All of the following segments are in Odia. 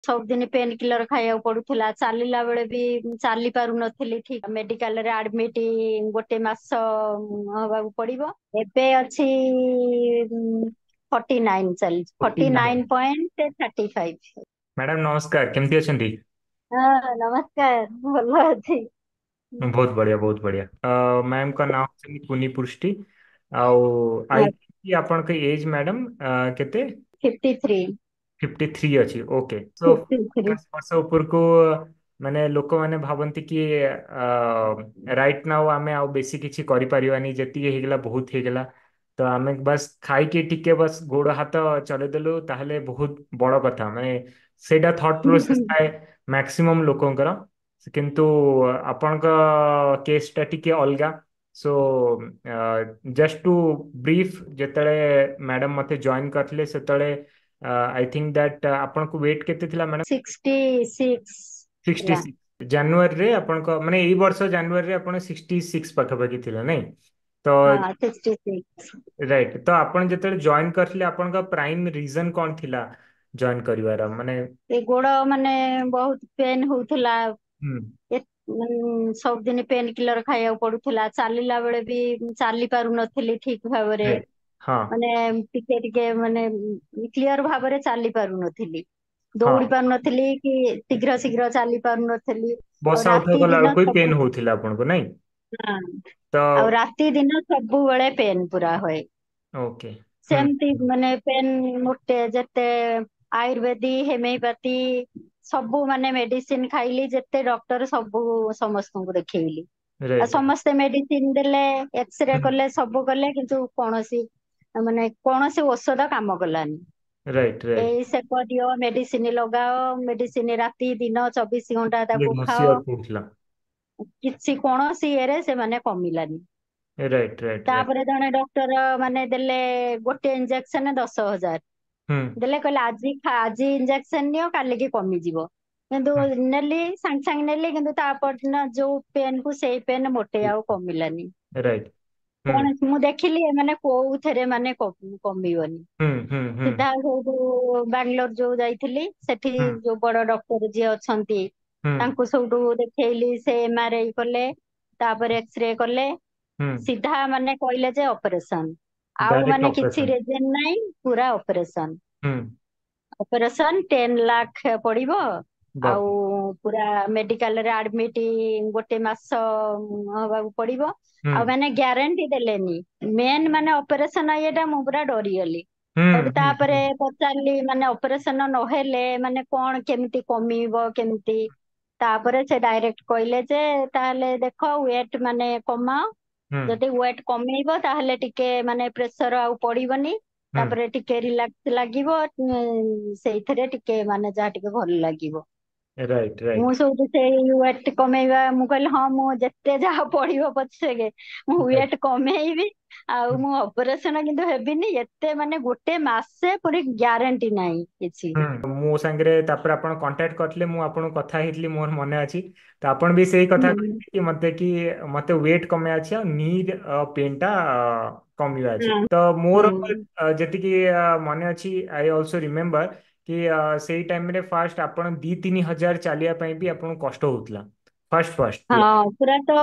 ସବୁଦିନ ପେନ୍ କିଲର ଖାଇବାକୁ ପଡୁଥିଲା, ଚାଲିଲା ବେଳେ ବି ଚାଲି ପାରୁନଥିଲି ଠିକ, ମେଡିକାଲରେ ଆଡମିଟ 1 ମାସ ହବାକୁ ପଡିବ। ଏବେ ଅଛି 49 ଚାଲିଛି, 49। 49.35। ମ୍ୟାଡାମ ନମସ୍କାର, କେମିତି ଅଛନ୍ତି? ହଁ ନମସ୍କାର, ଭଲ ଅଛି। ବହୁତ ବଢିଆ, ବହୁତ ବଢିଆ। ମ୍ୟାମଙ୍କ ନାଁ ହଉଛି କୁନି ପୃଷ୍ଟି। ଆଉ ଆପଣଙ୍କ ଏଜ ମ୍ୟାଡାମ କେତେ? 53। 53 ଅଛି। Okay, show 53। 50 ବର୍ଷ ଉପରକୁ ମାନେ ଲୋକମାନେ ଭାବନ୍ତି କି ରାଇଟ୍ ନାଉ ଆମେ ଆଉ ବେଶୀ କିଛି କରିପାରିବାନି, ଯେତିକି ହେଇଗଲା ବହୁତ ହେଇଗଲା। ତ ଆମେ ବାସ୍ ଖାଇକି ଟିକେ ବାସ୍ ଗୋଡ ହାତ ଚଲେଇଦେଲୁ ତାହେଲେ ବହୁତ ବଡ କଥା, ମାନେ ସେଇଟା ଥଟ୍ ପ୍ରୋସେସ ଥାଏ ମ୍ୟାକ୍ସିମମ୍ ଲୋକଙ୍କର। କିନ୍ତୁ ଆପଣଙ୍କ କେସ୍ ଟା ଟିକେ ଅଲଗା। ସୋ ଜଷ୍ଟ ଟୁ ବ୍ରିଫ, ଯେତେବେଳେ ମ୍ୟାଡାମ ମତେ ଜଏନ୍ କରିଥିଲେ ସେତେବେଳେ ଆଇ ଥିଙ୍କ ଦ୍ୟାଟ୍ ଆପଣଙ୍କୁ ୱେଟ୍ କେତେ ଥିଲା ମ୍ୟାଡାମ? 66 ସିକ୍ସଟି ଥିଲା। ସିକ୍ସ ଜାନୁଆରୀରେ ଆପଣଙ୍କ ମାନେ ଏଇ ବର୍ଷ ଜାନୁଆରୀରେ ଆପଣ 66 ପାଖାପାଖି ଥିଲା, ନାଇଁ? ତ ହଁ 66। ରାଇଟ୍, ତ ଆପଣ ଯେତେବେଳେ ଜଏନ୍ କରିଥିଲେ ଆପଣଙ୍କ ପ୍ରାଇମ ରିଜନ କଣ ଥିଲା ଜଏନ୍ କରିବାର? ମାନେ ଏ ଗୋଡ ମାନେ ବହୁତ ପେନ୍ ହଉଥିଲା। ହୁଁ, ସବୁଦିନ ପେନ୍ କିଲର ଖାଇବାକୁ ପଡୁଥିଲା, ଚାଲିଲା ବେଳେ ବି ଚାଲି ପାରୁନଥିଲି ଠିକ ଭାବରେ। ରାଇଟ୍, ହଁ ମାନେ ଟିକେ ଟିକେ ମାନେ କ୍ଲିୟର ଭାବରେ ଚାଲି ପାରୁନଥିଲି, ହଁ, ଦୌଡି ପାରୁନଥିଲି କି ଶୀଘ୍ର ଶୀଘ୍ର ଚାଲି ପାରୁନଥିଲି। ଆଉ ବସା ଉଠା ରାତି କଲା ଦିନ ବେଳକୁ ବି ସବୁ, ପେନ୍ ହଉଥିଲା ଆପଣଙ୍କୁ, ନାଇଁ? ହଁ, ତ ଆଉ ରାତି ଦିନ ସବୁବେଳେ ପେନ୍ ପୁରା ହୁଏ। ଓକେ। ହୁଁ ସେମତି ମାନେ ପେନ୍ ଗୋଟେ ଯେତେ ଆୟୁର୍ବେଦିକ ହେମିଓପାଥି ସବୁ ମାନେ ମେଡିସିନ ଖାଇଲି, ଯେତେ ଡକ୍ଟର ସବୁ ସମସ୍ତଙ୍କୁ ଦେଖେଇଲି। ଆଉ ରାଇଟ୍, ସମସ୍ତେ ମେଡିସିନ ଦେଲେ, ଏକ୍ସରେ ହୁଁ କଲେ, ସବୁ କଲେ, କିନ୍ତୁ କୌଣସି ଔଷଧ କାମ କଲାନି। Right right. ଏଇ ସେକ ଦିଅ, ମେଡିସିନ ଲଗାଅ, ମେଡିସିନ ରାତି ଦିନ 24 ଘଣ୍ଟା ତାକୁ ଖାଅ, ଘଷିବାକୁ ପଡୁଥିଲା। କିଛି କୌଣସି ଇଏରେ ସେମାନେ କମିଲାନି। Right right right. ତାପରେ ଜଣେ ଡକ୍ଟର ମାନେ ଦେଲେ ଗୋଟେ ଇଞ୍ଜେକ୍ସନ 10,000 ହୁଁ ଦେଲେ, କହିଲେ ଆଜି ଇଞ୍ଜେକ୍ସନ ନିଅ କାଲିକି କମିଯିବ। କିନ୍ତୁ ନେଲି, ସାଙ୍ଗେ ସାଙ୍ଗେ ନେଲି, କିନ୍ତୁ ତାପରଦିନ ଯୋଉ ପେନ୍ କୁ ସେଇ ପେନ୍ ମୋଟେ ଆଉ କମିଲାନି। ରାଇଟ୍। ହୁଁ କଣ ମୁଁ ଦେଖିଲି ଏମାନେ କୋଉଥିରେ ମାନେ କମିବନି। ହୁଁ ହୁଁ ହୁଁ ସିଧା ସେଇଠୁ ବାଙ୍ଗାଲୋର ଯୋଉ ଯାଇଥିଲି, ସେଠି ହୁଁ ଯୋଉ ବଡ ଡକ୍ଟର ଯିଏ ଅଛନ୍ତି ହୁଁ ତାଙ୍କୁ ସବୁଠୁ ଦେଖେଇଲି। ସେ MRI କଲେ, ତାପରେ ଏକ୍ସରେ କଲେ, ହୁଁ। ସିଧା ମାନେ କହିଲେ ଯେ ଅପରେସନ। ଆଉ ଡାଇରେକ୍ଟ ମାନେ କିଛି ଅପରେସନ। ରିଜିନ ନାହିଁ, ପୁରା ଅପରେସନ। ହୁଁ। ଅପରେସନ 10 ଲାଖ ପଡିବ। ଆଉ ବାପରେ। ପୁରା ମେଡିକାଲରେ ଆଡମିଟ 1 ମାସ ହବାକୁ ପଡିବ। ହୁଁ ଆଉ ମାନେ ଗ୍ୟାରେଣ୍ଟି ଦେଲେନି, ମେନ୍ ମାନେ ଅପରେସନ ଇଏଟା ମୁଁ ପୁରା ଡରିଗଲି। ହୁଁ ସେଠୁ ହୁଁ ତାପରେ ହୁଁ ପଚାରିଲି, ମାନେ ଅପରେସନ ନହେଲେ ମାନେ କଣ କେମିତି କମିବ କେମିତି? ତାପରେ ସେ ଡାଇରେକ୍ଟ କହିଲେ ଯେ ତାହେଲେ ଦେଖ ୱେଟ ମାନେ କମାଅ। ହୁଁ ଯଦି ୱେଟ କମେଇବ ତାହେଲେ ଟିକେ ମାନେ ପ୍ରେସର ଆଉ ପଡିବନି। ହୁଁ। ତାପରେ ଟିକେ ରିଲାକ୍ସ ଲାଗିବ, ସେଇଥିରେ ଟିକେ ମାନେ ଯାହା ଟିକେ ଭଲ ଲାଗିବ। ରାଇଟ୍ ମୁଁ ରାଇଟ୍ ସବୁଠୁ ସେଇ ୱେଟ କମେଇବା, ମୁଁ କହିଲି ହଁ ମୁଁ ଯେତେ ଯାହା ପଡିବ ପଛକେ ମୁଁ ରାଇଟ୍। ୱେଟ କମେଇବି। ଆଉ ମୁଁ ଅପରେସନ କିନ୍ତୁ ହେବିନି। ଏତେ ମାନେ 1 ମାସେ ପୁଣି ଗ୍ୟାରେଣ୍ଟି ନାହିଁ କିଛି। ମୋ ସାଙ୍ଗରେ ତାପରେ ଆପଣ କଣ୍ଟାକ୍ଟ କରିଥିଲେ, ମୁଁ ଆପଣଙ୍କୁ କଥା ହେଇଥିଲି, ମୋର ମନେ ଅଛି। ତ ଆପଣ ବି ସେଇ କଥା ହୁଁ କହିଥିଲେ କି ମତେ ୱେଟ୍ କମେଇବା ଅଛି ଆଉ ନି ପେନ୍ ଟା କମିବା ଅଛି। ହୁଁ ତ ମୋର ହୁଁ। ଯେତିକି ମନେ ଅଛି, ଆଇ ଅଲସୋ ରିମେମ୍ବର କି ସେଇ ଟାଇମରେ ଫାଷ୍ଟ ଆପଣ 2-3 ହଜାର ଚାଲିବା ପାଇଁ ବି ଆପଣଙ୍କୁ କଷ୍ଟ ହଉଥିଲା। ଫାଷ୍ଟ ଫାଷ୍ଟ ପୁରା। ହଁ ପୁରା ତ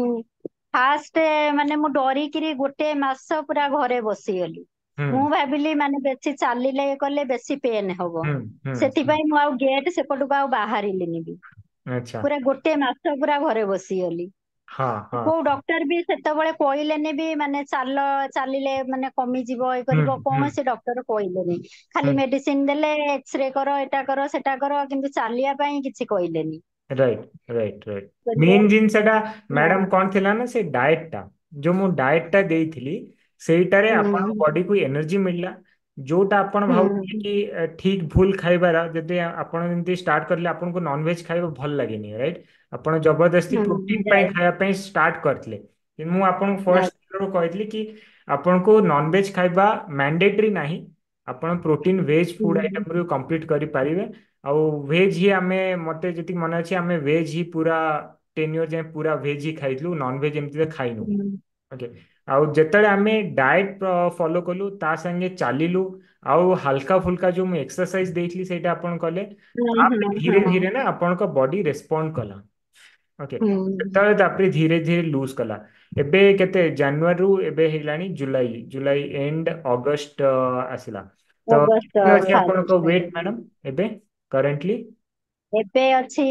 ଫାଷ୍ଟ ମାନେ ମୁଁ ଡରିକିରି 1 ମାସ ପୁରା ଘରେ ବସିଗଲି। ହୁଁ ମୁଁ ଭାବିଲି ମାନେ ବେଶୀ ଚାଲିଲେ କଲେ ବେଶୀ ପେନ୍ ହବ। ହୁଁ ହୁଁ ହୁଁ। ସେଥିପାଇଁ ମୁଁ ଆଉ ଗେଟ ସେପଟକୁ ଆଉ ବାହାରିଲିନି ବି। ଆଚ୍ଛା। ପୁରା 1 ମାସ ପୁରା ଘରେ ବସିଗଲି। ହଁ ହଁ। କୋଉ ଡକ୍ଟର ବି ସେତେବେଳେ କହିଲେନି ବି ମାନେ ଚାଲିଲେ ମାନେ କମିଯିବ, ଇଏ ହୁଁ କରିବ, ହୁଁ କୌଣସି ଡକ୍ଟର କହିଲେନି। ହୁଁ। ଖାଲି ମେଡିସିନ ଦେଲେ, ଏକ୍ସରେ କର, ଏଟା କର, ସେଟା କର, କିନ୍ତୁ ଚାଲିବା ପାଇଁ କିଛି କହିଲେନି। Right right right. କହିଲେ ମେନ୍ ଜିନିଷଟା ମ୍ୟାଡାମ ହଁ। କଣ ଥିଲା ନା, ସେ ଡାଏଟ ଟା, ଯୋଉ ମୁଁ ଡାଏଟ ଟା ଦେଇଥିଲି ସେଇଟାରେ ଆପଣଙ୍କ ହୁଁ ବଡିକୁ ଏନର୍ଜି ମିଳିଲା। ଯୋଉଟା ଆପଣ ଭାବୁଥିଲେ ହୁଁ କି ଠିକ ଭୁଲ ଖାଇବାର, ଯଦି ଆପଣ ଯେମିତି ଷ୍ଟାର୍ଟ କରିଲେ ଆପଣଙ୍କୁ ନନଭେଜ ଖାଇବା ଭଲ ଲାଗେନି, ରାଇଟ୍? ଆପଣ ଜବରଦସ୍ତି ପ୍ରୋଟିନ ପାଇଁ ହୁଁ। ଖାଇବା ପାଇଁ ଷ୍ଟାର୍ଟ କରିଥିଲେ। କିନ୍ତୁ ମୁଁ ଆପଣଙ୍କୁ ଫାର୍ଷ୍ଟ କହିଥିଲି କି ଆପଣଙ୍କୁ ନନଭେଜ ଖାଇବା ମ୍ୟାଣ୍ଡେଟରୀ ନାହିଁ। ଆପଣ ପ୍ରୋଟିନ ଭେଜ ଫୁଡ ହୁଁ ଆଇଟମ ରୁ କମ୍ପ୍ଲିଟ କରିପାରିବେ। ଆଉ ଭେଜ ହିଁ ମତେ ଯେତିକି ମନେ ଅଛି, ଆମେ ଭେଜ ହିଁ ପୁରା 10 ଇୟର ଯାଏଁ ପୁରା ଭେଜ ହିଁ ଖାଇଥିଲୁ, ନନ ଭେଜ ଏମିତି ଖାଇନୁ। ହୁଁ ଓକେ। ଆଉ ଯେତେବେଳେ ଆମେ ଡାଏଟ୍ ଫଲୋ କଲୁ ତା ସାଙ୍ଗେ ଚାଲିଲୁ ଆଉ ହାଲକା ଫୁଲକା ଯୋଉ ମୁଁ ଏକ୍ସରସାଇଜ ଦେଇଥିଲି ସେଇଟା ଆପଣ କଲେ, ତାପରେ ଧୀରେ ହଁ ଧୀରେ ନା ଆପଣଙ୍କ ବଡି ରେସ୍ପଣ୍ଡ କଲା। ଓକେ, ହୁଁ ସେତେବେଳେ ତାପରେ ଧୀରେ ଧୀରେ ଲୁଜ କଲା। ଏବେ କେତେ ଜାନୁଆରୀରୁ ଏବେ ହେଇଗଲାଣି ଜୁଲାଇ, ଜୁଲାଇ ଏଣ୍ଡ ଅଗଷ୍ଟ ଆସିଲା। ତ ଅଗଷ୍ଟ କେତେ ଅଛି ଆପଣଙ୍କ ଫାଷ୍ଟ। ୱେଟ୍ ମ୍ୟାଡାମ ଏବେ କରେଣ୍ଟଲି? ଏବେ ଅଛି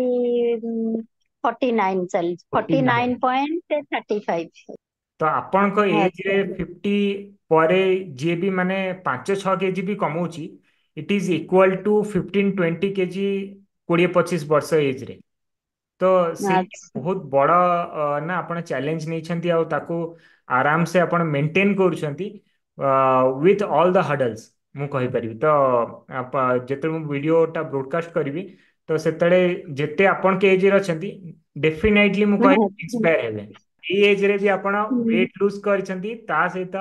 49 ଚାଲିଛି, forty forty nine nine point 35। ତ ଆପଣଙ୍କ ଏଜ ରେ ଆଚ୍ଛା। 50 ପରେ ଯିଏ ବି ମାନେ 5-6 କେଜି ବି କମଉଛି, it is equal to 15-20 KG 20-25 ବର୍ଷ ଏଜରେ। ତ ସେଇଟା ଆଚ୍ଛା। ବହୁତ ବଡ ନା ଆପଣ ଚ୍ୟାଲେଞ୍ଜ ନେଇଛନ୍ତି ଆଉ ତାକୁ ଆରାମ ସେ ଆପଣ ମେଣ୍ଟେନ କରୁଛନ୍ତି ୱିଥ ଅଲ୍ ଦ ହଡଲ୍ସ ମୁଁ କହିପାରିବି। ତ ଯେତେବେଳେ ମୁଁ ଭିଡ଼ିଓଟା ବ୍ରୋଡକାଷ୍ଟ କରିବି ତ ସେତେବେଳେ ଯେତେ ଆପଣଙ୍କ ଏଜରେ ଅଛନ୍ତି ଡେଫିନାଇଟଲି ମୁଁ କହିବି ଆଚ୍ଛା। ଇନ୍ସପାୟାର ହେବେ। ଏଇ ଏଜରେ ବି ଆପଣ ହୁଁ। ୱେଟ୍ ଲୁଜ କରିଛନ୍ତି, ତା ସହିତ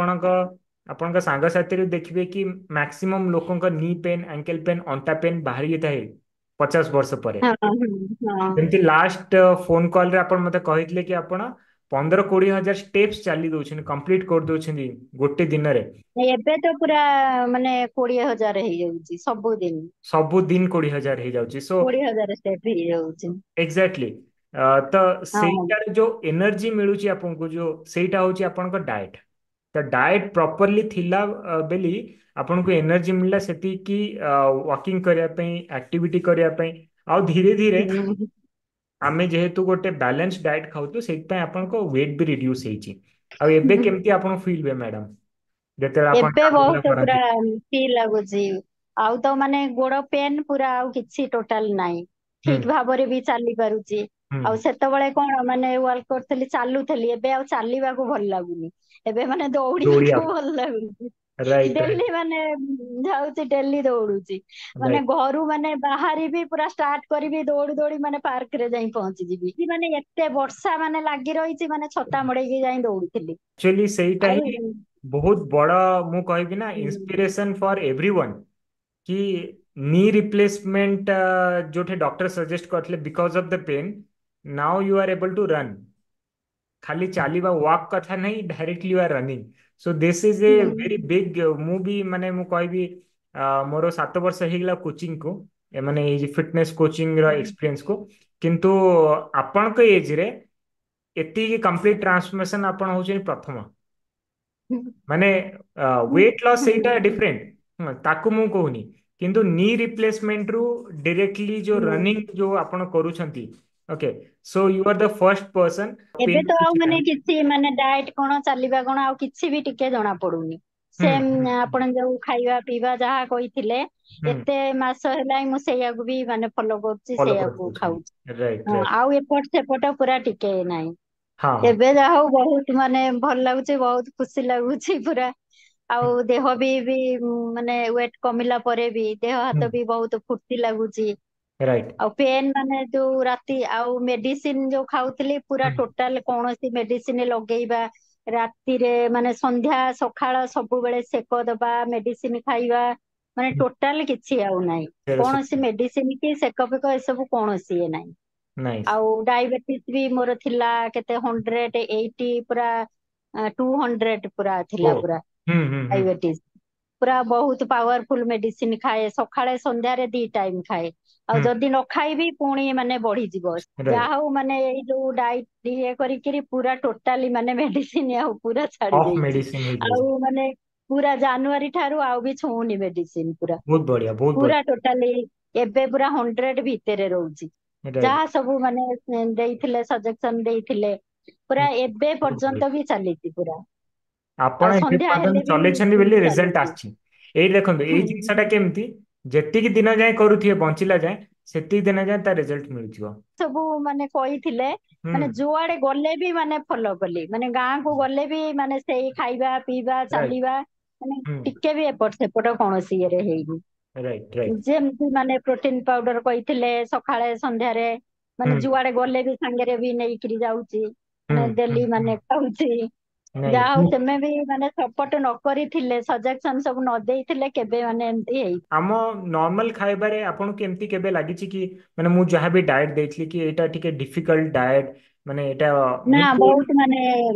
ଆପଣଙ୍କ ସାଙ୍ଗସାଥିରେ ଦେଖିବେ କି ମ୍ୟାକ୍ସିମମ୍ ଲୋକଙ୍କ ନି ପେନ୍, ଆଙ୍କେଲ ପେନ୍, ଅଣ୍ଟା ପେନ୍ ବାହାରିଥାଏ 50 ବର୍ଷ ପରେ। ହଁ ହଁ। ଯେମିତି ଲାଷ୍ଟ ଫୋନ କଲରେ ଆପଣ ମତେ କହିଥିଲେ କି ଆପଣ 15-20 ହଜାର ଷ୍ଟେପ୍ସ ଚାଲି ଦଉଛନ୍ତି, କମ୍ପ୍ଲିଟ କରିଦଉଛନ୍ତି ଗୋଟେ ଦିନରେ। ଏବେ ତ ପୁରା ମାନେ 20,000 ହେଇଯାଉଛି ସବୁଦିନ। ସବୁଦିନ 20 ହଜାର ହେଇଯାଉଛି। ସୋ 20,000 ଷ୍ଟେପ ହେଇଯାଉଛି। ଏକ୍ଜାକ୍ଟଲି। ତ ହଁ। ସେଇଟାର ଯୋଉ ଏନର୍ଜି ମିଳୁଛି ଆପଣଙ୍କୁ, ଯୋଉ ସେଇଟା ହଉଛି ଆପଣଙ୍କ ଡାଏଟ। ତ ଡାଏଟ ପ୍ରପରଲି ଥିଲା ବୋଲି ଆପଣଙ୍କୁ ଏନର୍ଜି ମିଳିଲା ସେତିକି ୱାକିଂ କରିବା ପାଇଁ, ଆକ୍ଟିଭିଟି କରିବା ପାଇଁ। ଆଉ ଧୀରେ ଧୀରେ ହୁଁ। ଆମେ ଯେହେତୁ ଗୋଟେ ବାଲାନ୍ସ ଡାଏଟ୍ ଖାଉଛୁ ସେଇଥିପାଇଁ ଆପଣଙ୍କ ୱେଟ୍ ବି ରିଡ୍ୟୁସ୍ ହେଇଛି। ଆଉ ଏବେ କେମିତି ଆପଣ ଫିଲ୍ ହୁଏ ମ୍ୟାଡାମ ଯେତେବେଳେ ଆପଣ ଏବେ ଚାଲାବୁଲା ବହୁତ ପୁରା କରନ୍ତି? ଫ୍ରି ଲାଗୁଛି। ଆଉ ତ ମାନେ ଗୋଡ ପେନ୍ ପୁରା ଆଉ କିଛି ଟୋଟାଲ ନାହିଁ। ହୁଁ ଠିକ ଭାବରେ ବି ଚାଲି ପାରୁଛି। ହୁଁ ଆଉ ସେତେବେଳେ କଣ ମାନେ ୱାର୍କ କରୁଥିଲି, ଚାଲୁଥିଲି, ଏବେ ଆଉ ଚାଲିବାକୁ ଭଲ ଲାଗୁନି। ଏବେ ମାନେ ଦୌଡ଼ିବା ଦୌଡିବାକୁ ଭଲ ଲାଗୁଛି। ରାଇଟ ଡେଲି ରାଇଟ ମାନେ ଯାଉଛି, ଡେଲି ଦୌଡୁଛି। ମାନେ ରାଇଟ। ଘରୁ ମାନେ ବାହାରିବି ପୁରା ଷ୍ଟାର୍ଟ କରିବି ଦୌଡି ଦୌଡି ମାନେ ପାର୍କ ରେ ଯାଇ ପହଞ୍ଚିଯିବି। ମାନେ ଏତେ ବର୍ଷା ମାନେ ଲାଗି ରହିଛି, ମାନେ ଛତା ମଡେଇକି ଯାଇ ଦୌଡୁଥିଲି। ଆକ୍ଚୁଆଲି ସେଇଟା ଆଉ ହିଁ ବହୁତ ବଡ ମୁଁ କହିବି ନା ହୁଁ, ଇନ୍ସପିରେସନ ଫର ଏଭ୍ରିवन। କି ନି ରିପ୍ଲେସମେଣ୍ଟ ଯୋଉଠି ଡକ୍ଟର ସଜେଷ୍ଟ କରିଥିଲେ because of the pain, now you are able to run. ଖାଲି ଚାଲିବା ୱାକ୍ କଥା ନାହିଁ, directly you are running. So this is a very ହୁଁ, ବିଗ୍। ମୁଁ ବି ମାନେ ମୁଁ କହିବି ମୋର 7 ବର୍ଷ ହେଇଗଲା କୋଚିଂ କୁ, ମାନେ ଏଇ ଫିଟନେସ୍ କୋଚିଂ ର ଏକ୍ସପିରିଏନ୍ସ କୁ। କିନ୍ତୁ ଆପଣଙ୍କ ଏଜ ରେ ଏତିକି କମ୍ପ୍ଲିଟ ଟ୍ରାନ୍ସଫର୍ମେସନ ଆପଣ ହଉଛନ୍ତି ପ୍ରଥମ। ମାନେ ୱେଟ୍ ଲସ୍ ସେଇଟା ହୁଁ, ଡିଫରେଣ୍ଟ, ତାକୁ ମୁଁ କହୁନି। କିନ୍ତୁ ନି ରିପ୍ଲେସମେଣ୍ଟ ରୁ ଡିରେକ୍ଟଲି ଯୋଉ ରନିଂ ହୁଁ। ଯୋଉ ଆପଣ କରୁଛନ୍ତି, okay, so you are the first person. ଏବେ ତ ଆଉ ମାନେ କିଛି ମାନେ ଡାଏଟ କଣ, ଚାଲିବା କଣ, ଆଉ କିଛି ବି ଟିକେ ଜଣା ପଡୁନି। ହୁଁ ସେ ହୁଁ ଆପଣ ଯୋଉ ଖାଇବା ପିଇବା ଯାହା କହିଥିଲେ, ହୁଁ ଏତେ ମାସ ହେଲା ମୁଁ ସେଇଆକୁ ବି ମାନେ ଫଲୋ କରୁଛି, ଫଲୋ ସେଇଆକୁ ଖାଉଛି। କରିଦଉଛନ୍ତି ରାଇଟ ହଁ, ରାଇଟ। ଆଉ ଏପଟ ସେପଟ ପୁରା ଟିକେ ନାହିଁ। ହଁ ଏବେ ଯାହା ହଉ ବହୁତ ମାନେ ଭଲ ଲାଗୁଛି, ବହୁତ ଖୁସି ଲାଗୁଛି ପୁରା। ଆଉ ଦେହ ବି ମାନେ ୱେଟ କମିଲା ପରେ ବି ଦେହ ହାତ ବି ବହୁତ ଫୁର୍ତ୍ତି ଲାଗୁଛି। ରାଇଟ। ଆଉ ପେନ୍ ମାନେ ଯୋଉ ରାତି ଆଉ ମେଡିସିନ ଯୋଉ ଖାଉଥିଲି, ପୁରା ଟୋଟାଲ କୌଣସି ମେଡିସିନ ଲଗେଇବା, ରାତିରେ ମାନେ ସନ୍ଧ୍ୟା ସକାଳ ସବୁବେଳେ ସେକ ଦବା, ମେଡିସିନ ଖାଇବା, ମାନେ ଟୋଟାଲ କିଛି ଆଉ ନାହିଁ। କୌଣସି ମେଡିସିନ କି ସେକ ଫେକ ଏସବୁ କୌଣସି ଇଏ ନାହିଁ। ନାଇସ୍। ଆଉ ଡାଇବେଟିସ ବି ମୋର ଥିଲା କେତେ 180, ପୁରା 200 ପୁରା ଓ ଥିଲା ପୁରା ହୁଁ ହୁଁ ହୁଁ ଡାଇବେଟିସ। ପୁରା ବହୁତ ପାୱାରଫୁଲ ମେଡିସିନ ଖାଏ, ସକାଳେ ସନ୍ଧ୍ୟାରେ 2 ଟାଇମ ଖାଏ। ଆଉ ହୁଁ ଯଦି ନ ଖାଇବି ପୁଣି ମାନେ ବଢିଯିବ। ରାଇଟ। ଯାହା ହଉ ମାନେ ଏଇ ଯୋଉ ଡାଇଟ ଇଏ କରିକିରି ପୁରା ଟୋଟାଲି ମାନେ ମେଡିସିନ ଆଉ ପୁରା ଛାଡି ଅଫ୍ ଦେଇଛି। ମେଡିସିନ ହେଇଯାଇଛି। ଆଉ ମାନେ ପୁରା ଜାନୁଆରୀ ଠାରୁ ଆଉ ବି ଛୁଉଁନି ମେଡିସିନ ପୁରା। ବହୁତ ବଢିଆ ବହୁତ ପୁରା ବଢିଆ। ଟୋଟାଲି ଏବେ ପୁରା 100 ଭିତରେ ରହୁଛି। ରାଇଟ। ଯାହା ସବୁ ମାନେ ଦେଇଥିଲେ, ସଜେସନ ଦେଇଥିଲେ, ପୁରା ଏବେ ବହୁତ ବଢିଆ। ପର୍ଯ୍ୟନ୍ତ ବି ଚାଲିଛି ପୁରା। ଆଉ ଆପଣ ଏବେ ସନ୍ଧ୍ୟା ହେଲେ ପର୍ଯ୍ୟନ୍ତ ବି ଚଲେଇଛନ୍ତି ବୋଲି ରେଜଲ୍ଟ ଚାଲିଛି। ଆସିଛି। ଏଇ ଦେଖନ୍ତୁ ଏଇ ଜିନିଷ ଟା କେମିତି, ଯେତିକି ଦିନ ଯାଏ କରୁଥିବେ ବଞ୍ଚିଲା ଯାଏ, ସେତିକି ଦିନ ଯାଏ ତା ରେଜଲ୍ଟ ମିଳୁଥିବ। ସବୁ ମାନେ କହିଥିଲେ, ହୁଁ ମାନେ ଯୁଆଡେ ଗଲେ ବି ମାନେ ଫଲୋ କଲି, ମାନେ ଗାଁକୁ ଗଲେ ବି ମାନେ ସେଇ ଖାଇବା ପିଇବା ରାଇଟ। ଚାଲିବା, ମାନେ ହୁଁ ଟିକେ ବି ଏପଟ ସେପଟ କୌଣସି ଇଏରେ ହେଇନି। Right right. ଯେମିତି ମାନେ ପ୍ରୋଟିନ ପାଉଡର କହିଥିଲେ ସକାଳେ ସନ୍ଧ୍ୟାରେ, ହୁଁ ମାନେ ଯୁଆଡେ ଗଲେ ବି ସାଙ୍ଗରେ ବି ନେଇକିରି ଯାଉଛି, ହୁଁ ମାନେ ହୁଁ ଡେଲି ହୁଁ ମାନେ ଖାଉଛି। ନାଇଁ ଯାହା ହଉ ତମେ ବି ମାନେ ସପୋର୍ଟ ନ କରିଥିଲେ, ସଜେସନ ସବୁ ନ ଦେଇଥିଲେ, କେବେ ମାନେ ଏମତି ହେଇ ଆମ ନର୍ମାଲ ଖାଇବାରେ ଆପଣଙ୍କୁ ଏମିତି କେବେ ଲାଗିଛି କି ମାନେ ମୁଁ ଯାହାବି ଡାଏଟ ଦେଇଥିଲି କି ଏଇଟା ଟିକେ ଡିଫିକଲ୍ଟ ଡାଏଟ, ମାନେ ଏଇଟା ନା ମୁଁ ବହୁତ ମାନେ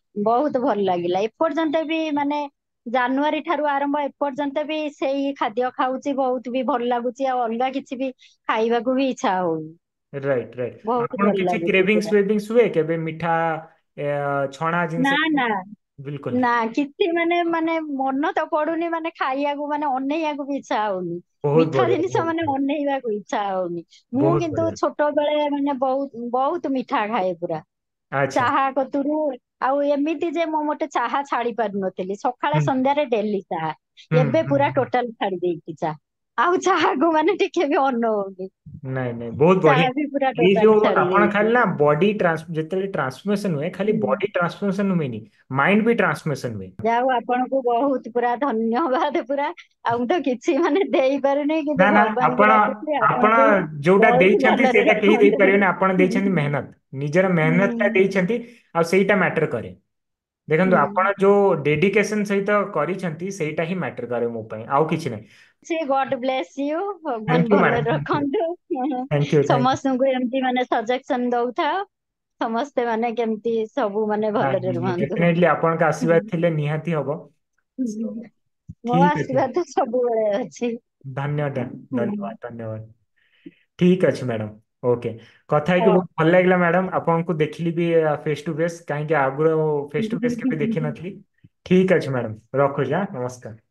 ବହୁତ ଭଲ ଲାଗିଲା। ଏପର୍ଯ୍ୟନ୍ତ ବି ମାନେ ଜାନୁଆରୀ ଠାରୁ ଆରମ୍ଭ ଏପର୍ଯ୍ୟନ୍ତ ବି ସେଇ ଖାଦ୍ୟ ଖାଉଛି, ବହୁତ ବି ଭଲ ଲାଗୁଛି। ଆଉ ଅଲଗା କିଛି ବି ଖାଇବାକୁ ବି ଇଚ୍ଛା ହଉନି। Right right. ବହୁତ ଆପଣ ଭଲ କିଛି ଲାଗୁଛି କ୍ରେଭିଂସ୍ ପୁରା। ଫ୍ରେଭିଂସ୍ ହୁଏ କେବେ ମିଠା ଛଣା ନା ଜିନିଷ? ନା ବିଲକୁଲ। ନା କିଛି ମାନେ ମନ ତ ପଡୁନି, ମାନେ ଖାଇବାକୁ ମାନେ ଅନେଇବାକୁ ବି ଇଚ୍ଛା ହଉନି। ବହୁତ ମିଠା ବଢିଆ ଜିନିଷ ବହୁତ ମାନେ ବଢିଆ ଅନେଇବାକୁ ଇଚ୍ଛା ହଉନି। ମୁଁ ବହୁତ କିନ୍ତୁ ବଢିଆ। ଛୋଟ ବେଳେ ମାନେ ବହୁତ ବହୁତ ମିଠା ଖାଏ ପୁରା। ଆଚ୍ଛା। ଚାହା କତୁରୁ ଆଉ ଏମିତି ଯେ ମୁଁ ଗୋଟେ ଚାହା ଛାଡି ପାରୁନଥିଲି, ସକାଳେ ହୁଁ ସନ୍ଧ୍ୟାରେ ଡେଲି ଚାହା। ହୁଁ ଏବେ ହୁଁ ପୁରା ହୁଁ। ଟୋଟାଲ ଛାଡି ଦେଇଛି ଚାହା। ଆଉ ଚାହାକୁ ମାନେ ଟିକେ ବି ଅନଉନି। ନାଇଁ ନାଇଁ ବହୁତ ବଢିଆ। ଚାହା ବି ପୁରା ଏଇ ଟୋଟାଲ ଯୋଉ ଛାଡି ଆପଣ ଦେଇଛି। ଖାଲି ନା ବଡି ଯେତେବେଳେ ଟ୍ରାନ୍ସଫର୍ମେସନ ହୁଏ, ଖାଲି ହୁଁ। ବଡି ଟ୍ରାନ୍ସଫର୍ମେସନ ହୁଏନି, ମାଇଣ୍ଡ ବି ଟ୍ରାନ୍ସଫର୍ମେସନ ହୁଏ। ଯାଉ ଆପଣଙ୍କୁ ବହୁତ ପୁରା ଧନ୍ୟବାଦ ପୁରା। ଆଉ ମୁଁ ତ କିଛି ମାନେ ଦେଇପାରୁନି, ନା କିନ୍ତୁ ନା ଭଗବାନଙ୍କୁ ଆପଣ ଡାକୁଛି ଆପଣ ଆପଣଙ୍କୁ ଯୋଉଟା ବହୁତ ଦେଇଛନ୍ତି ଭଲରେ ସେଇଟା କେହି ରଖନ୍ତୁ। ଦେଇପାରିବେନି। ଆପଣ ଦେଇଛନ୍ତି ମେହନତ, ନିଜର ମେହନତ ଟା ହୁଁ ଦେଇଛନ୍ତି, ଆଉ ସେଇଟା ମ୍ୟାଟର କରେ। ଦେଖନ୍ତୁ ଆପଣ ହୁଁ। ଯୋଉ ଡେଡିକେସନ ସହିତ କରିଛନ୍ତି ସେଇଟା ହିଁ ମ୍ୟାଟର କରେ ମୋ ପାଇଁ, ଆଉ କିଛି ନାହିଁ। ସେ ଗଡ ବ୍ଲେସ ୟୁ, ଭଗବାନ ଥ୍ୟାଙ୍କ ୟୁ ଭଲରେ ମ୍ୟାଡ଼ାମ, ଥ୍ୟାଙ୍କ ୟୁ। ରଖନ୍ତୁ। Thank you thank you. ସମସ୍ତଙ୍କୁ ଏମିତି ମାନେ ସଜେସନ ଦଉଥାଅ, ସମସ୍ତେ ମାନେ କେମିତି ସବୁ ମାନେ ଭଲରେ ରୁହନ୍ତୁ। ଡେଫିନେଟଲି ଆପଣଙ୍କ ହୁଁ। ଆଶୀର୍ବାଦ ଥିଲେ ନିହାତି ହବ। So, ମୋ ଠିକ ଅଛି। ଆଶୀର୍ବାଦ ସବୁବେଳେ ଅଛି। ଧନ୍ୟବାଦ ହୁଁ। ଧନ୍ୟବାଦ ଧନ୍ୟବାଦ। ଠିକ ଅଛି ମ୍ୟାଡ଼ାମ। ଓକେ। କଥା ହେଇକି ହଉ। ବହୁତ ଭଲ ଲାଗିଲା ମ୍ୟାଡ଼ାମ। ଆପଣଙ୍କୁ ଦେଖିଲି ବି ଫେସ୍ ଟୁ ଫେସ୍, କାହିଁକି ଆଗରୁ ଫେସ୍ ଟୁ ଫେସ୍ କେବେ ଦେଖିନଥିଲି। ଠିକ ଅଛି ମ୍ୟାଡ଼ାମ, ରଖୁଛି। ନମସ୍କାର।